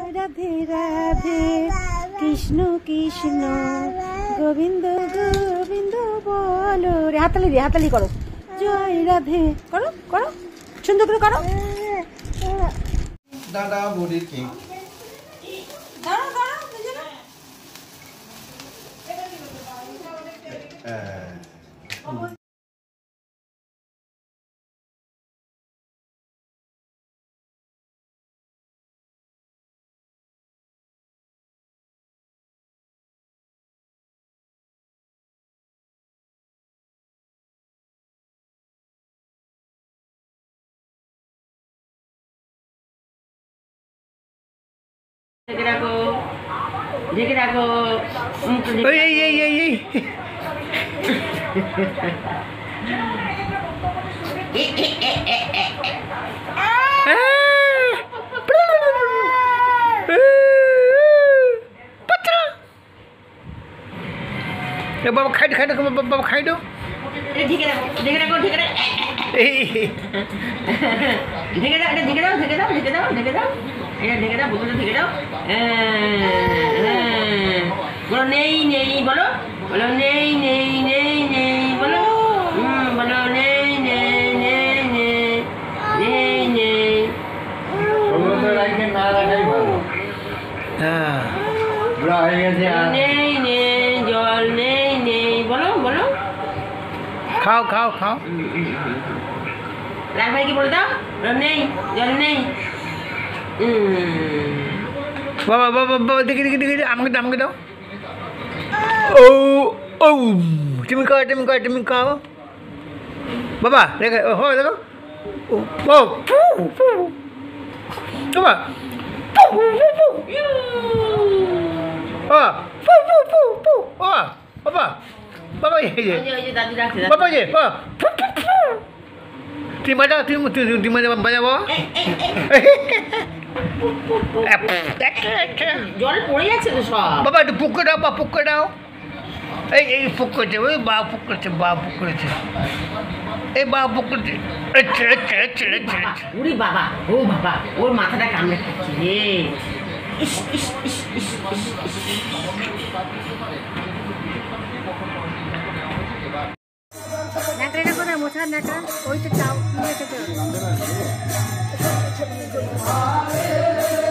রাধে রাধে কৃষ্ণ কৃষ্ণ গোবিন্দ গোবিন্দ বলো রে। হাতালি করো। জয় রাধে করো করো সুন্দর করে করো। দাদা বুড়ির কি ঢেকে রাখো বাবা খাই বাবা খাই দাও। ঢেকে রাখো ঢেকে রাখো ঢেকে রাখো ঢেকে দাও এটা ঢেকে দাও ঢেকে দাও ঢেকে দাও ঢেকে দাও এটা ঢেকে দাও বোতলটা ঢেকে দাও। বলো নেই নেই বলো বলো নেই নেই নেই নেই বলো বলো নেই নেই নেই নেই নেই নেই নেই নেই জল নেই নেই বলো বলো খাও খাও খাও। রাগ ভাই কি বলে দাও নেই জল নেই। বাবা বাবা বাবা দেখি দেখি দেখি আমাকে দাও আমাকে দাও। ও ও তুমি খাও তুমি খাও তুমি খাও বাবা দেখো ও দেখো ও বাবা বাবা বাবা বাবা যে তুমি বাজাও তুমি বাজাবো। জল পড়ে যাচ্ছে তো সব। বাবা একটু পুকুর দাও বা পুকুর দাও। এই পুকুরছে ওই বা পুকুরছে এই বা পুকুরছে। উরি বাবা ও বাবা ওর মাথাটা কামড়ে খাচ্ছে রে। ইস ইস ইস ইস ইস ন্যাকড়াটা কোথায় মোছার ন্যাকড়া ওই তো চাও নিয়ে খেতে হবে।